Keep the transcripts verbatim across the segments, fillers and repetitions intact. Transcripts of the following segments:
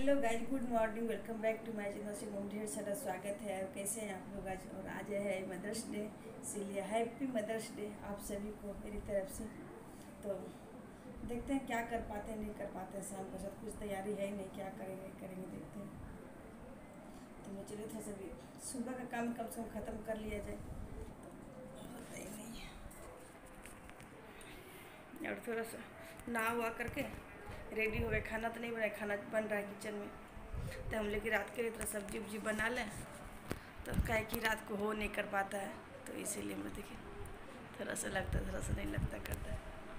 Hello guys, good morning. Welcome back to my channel. से ढेर सारा स्वागत है। और कैसे हैं आप लोग आज? और आज है मदर्स डे, इसीलिए हैप्पी मदर्स डे आप सभी को मेरी तरफ से। तो देखते हैं क्या कर पाते हैं नहीं कर पाते हैं। शाम को सब कुछ तैयारी है ही नहीं, क्या करेंगे करेंगे देखते हैं। तो मैं चलिए था सभी सुबह का काम कम से कम ख़त्म कर लिया जाए। होता ही नहीं है। और थोड़ा सा नहा हुआ करके रेडी हो गए। खाना तो नहीं बनाया, खाना बन रहा है किचन में। तो हम लोग रात के लिए थोड़ा सब्जी उब्जी बना लें, तो काहे कि रात को हो नहीं कर पाता है, तो इसीलिए मैं देखिए थोड़ा सा लगता है, थोड़ा सा नहीं लगता करता है।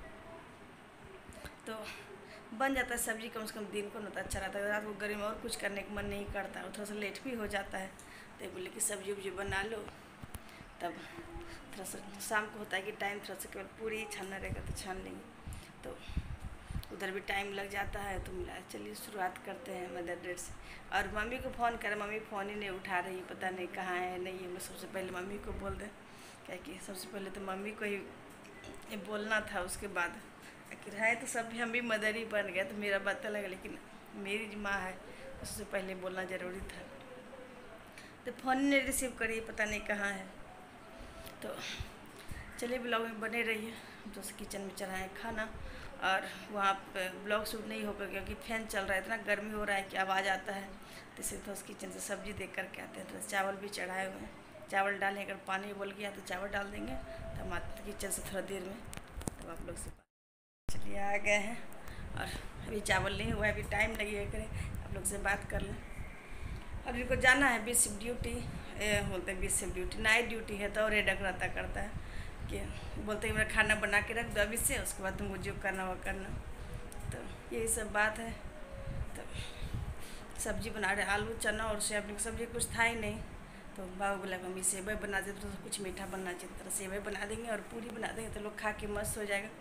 तो बन जाता है सब्जी कम से कम, दिन को ना तो अच्छा रहता है। रात को गर्मी में और कुछ करने का मन नहीं करता है और थोड़ा सा लेट भी हो जाता है। तो बोले कि सब्जी उब्जी बना लो, तब थोड़ा सा शाम को होता है कि टाइम थोड़ा सा केवल पूरी छानना रहेगा तो छान लेंगे, तो उधर भी टाइम लग जाता है। तो मिला चलिए शुरुआत करते हैं मदर डे से। और मम्मी को फ़ोन करें, मम्मी फ़ोन ही नहीं उठा रही, पता नहीं कहाँ है नहीं है। मैं सबसे पहले मम्मी को बोल दें, क्या कि सबसे पहले तो मम्मी को ही बोलना था। उसके बाद आखिर है तो सब भी हम भी मदर ही बन गए, तो मेरा बात अलग है, लेकिन मेरी जो माँ है उससे पहले बोलना ज़रूरी था। तो फ़ोन नहीं रिसीव करी, पता नहीं कहाँ है। तो चलिए ब्लॉग में बने रहिए। तो किचन में चढ़ाएँ खाना, और वहाँ पे ब्लॉग शूट नहीं होगा क्योंकि फैन चल रहा है, इतना गर्मी हो रहा है कि आवाज़ आता है। तो इसलिए तो उस किचन से सब्ज़ी देख करके आते हैं। तो चावल भी चढ़ाए हुए हैं, चावल डालें। अगर पानी उबल गया तो चावल डाल देंगे। तो हम आते किचन से थोड़ा देर में, तब आप लोग से चलिए आ गए हैं। और अभी चावल नहीं हुआ है, अभी टाइम लगेगा, करें आप लोग से बात कर लें। अभी को जाना है बीस शिफ्ट ड्यूटी, बोलते हैं बीस शिफ्ट ड्यूटी नाइट ड्यूटी है, तो और ये डकराता करता है कि बोलते हैं मेरा खाना बना के रख दो अभी से, उसके बाद तुमको जो करना वो करना। तो यही सब बात है। तो सब्जी बना रहे, आलू चना और सोयाबीन की सब्जी, कुछ था ही नहीं। तो बाबू बोला मम्मी सेवई बना दे, तो कुछ मीठा बनना चाहिए, तरह सेवई बना देंगे और पूरी बना देंगे, तो लोग खा के मस्त हो जाएगा।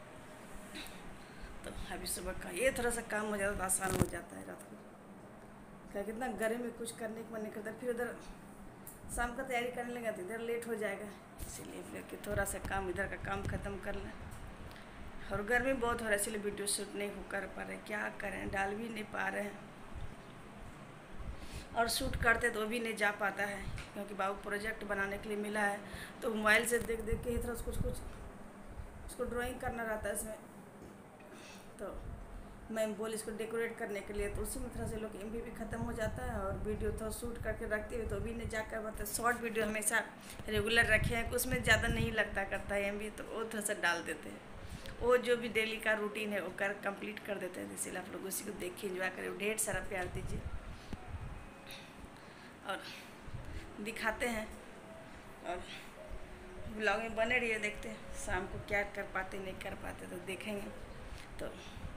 तो अभी सुबह का ये थोड़ा सा काम हो जाता है, आसान हो जाता है। रात को क्या कितना गर्मी में कुछ करने का मन नहीं करता, फिर उधर शाम का तैयारी करने लगा तो इधर लेट हो जाएगा। इसीलिए फिर कि थोड़ा सा काम इधर का काम ख़त्म कर लें। और गर्मी बहुत हो रहा है, इसलिए वीडियो शूट नहीं हो कर पा रहे, क्या करें, डाल भी नहीं पा रहे हैं। और शूट करते तो भी नहीं जा पाता है, क्योंकि बाबू प्रोजेक्ट बनाने के लिए मिला है, तो मोबाइल से देख देख के ही थोड़ा कुछ कुछ उसको ड्राइंग करना रहता है इसमें। तो मैं बोली इसको डेकोरेट करने के लिए, तो उसी में थोड़ा से लोग एम बी भी ख़त्म हो जाता है। और वीडियो थोड़ा शूट करके रखते हुए तो भी नहीं जाकर पाता। शॉर्ट वीडियो हमेशा रेगुलर रखे हैं, उसमें ज़्यादा नहीं लगता करता है एम बी, तो वो थोड़ा सा डाल देते हैं। वो जो भी डेली का रूटीन है वो कर कंप्लीट कर देते हैं। इसीलिए आप लोग उसी को देख के इंजॉय करें, ढेर सारा प्यार दीजिए और दिखाते हैं। और ब्लॉग में बने रहिए, देखते हैं शाम को क्या कर पाते नहीं कर पाते, तो देखेंगे तो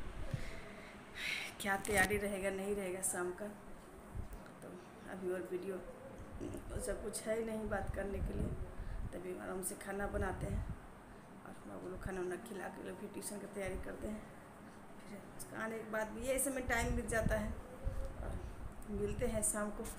क्या तैयारी रहेगा नहीं रहेगा शाम का। तो अभी और वीडियो सब कुछ है ही नहीं बात करने के लिए, तभी आराम से खाना बनाते हैं। और बाबू लोग खाना वाना खिला के लोग फिर ट्यूशन की तैयारी करते हैं। फिर उसका आने के बाद भी यही समय टाइम बीत जाता है। और मिलते हैं शाम को।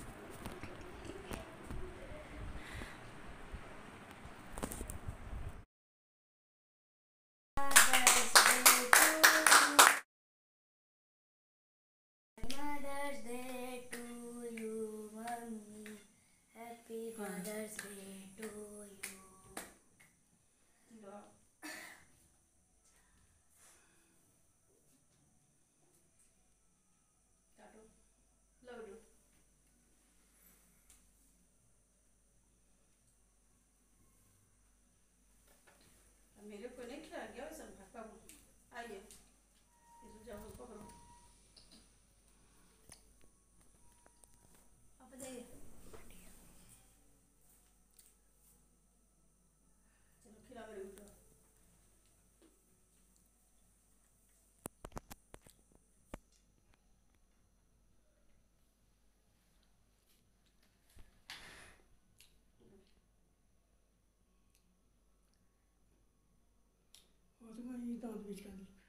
Mother's Day to you, Mommy. Happy Mother's Day to you. मेरे को नहीं खिला गया वैसा बाबू, आइए इधर जाओ, पकड़ो आप जाइए। चलो खिला मेरे को। और तो मैं ये दांत बीच कर दी।